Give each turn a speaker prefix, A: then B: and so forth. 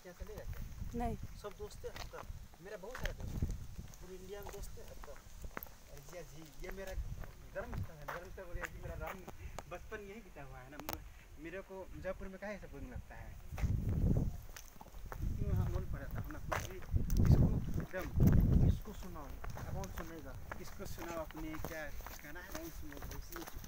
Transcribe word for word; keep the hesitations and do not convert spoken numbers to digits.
A: आपके यहाँ चलेगा क्या?
B: नहीं।
A: सब दोस्त है आपका? मेरा बहुत सारा दोस्त है, पूरी इंडिया में दोस्त है आपका। रिजिया जी, ये मेरा गर्म है, गर्म से बोलिए कि मेरा राम बचपन यही बीता हुआ है ना। मेरे को मुजफ्फरपुर में काहे से बोलने लगता है, वहाँ बोल पड़ा था अपना कुछ भी। इसको एकदम किसको सुनाओ, कौन सुनेगा, किसको सुनाओ अपने क्या कहना है, कौन सुनेगा, इसी